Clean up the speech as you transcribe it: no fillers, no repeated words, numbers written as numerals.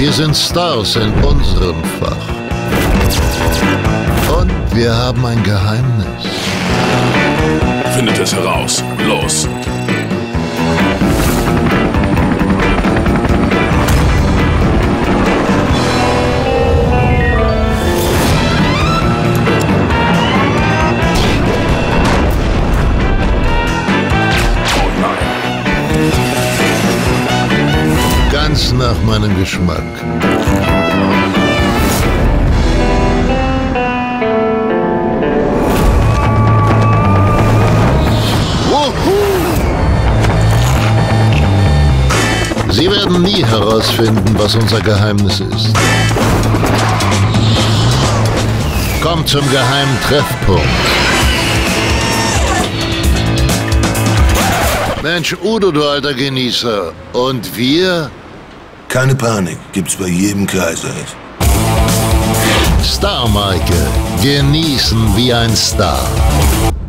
Wir sind Stars in unserem Fach. Und wir haben ein Geheimnis. Findet es heraus. Los. Ganz nach meinem Geschmack. Sie werden nie herausfinden, was unser Geheimnis ist. Kommt zum geheimen Treffpunkt. Mensch, Udo, du alter Genießer. Und wir? Keine Panik, gibt's bei jedem Kreiseis. Star Maike. Genießen wie ein Star.